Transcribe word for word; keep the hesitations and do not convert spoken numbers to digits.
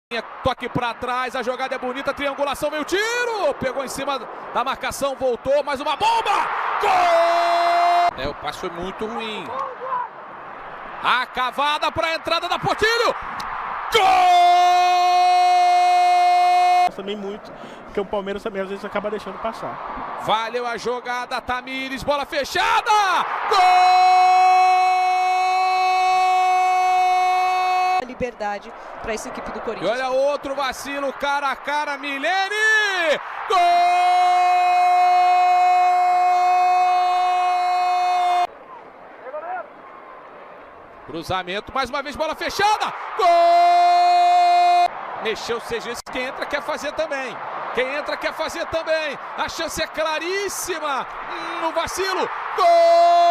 Toque para trás, a jogada é bonita, triangulação, meio tiro, pegou em cima da marcação, voltou, mais uma bomba, gol! É, o passe foi muito ruim. A cavada para a entrada da Portilho, gol! Também muito, porque o Palmeiras também às vezes acaba deixando passar. Valeu a jogada, Tamires, bola fechada, gol! Liberdade para essa equipe do E Corinthians. olha outro vacilo, cara a cara, Milene! Gol! Cruzamento, mais uma vez, bola fechada! Gol! Mexeu o C G, quem entra quer fazer também. Quem entra quer fazer também. A chance é claríssima. No vacilo, gol!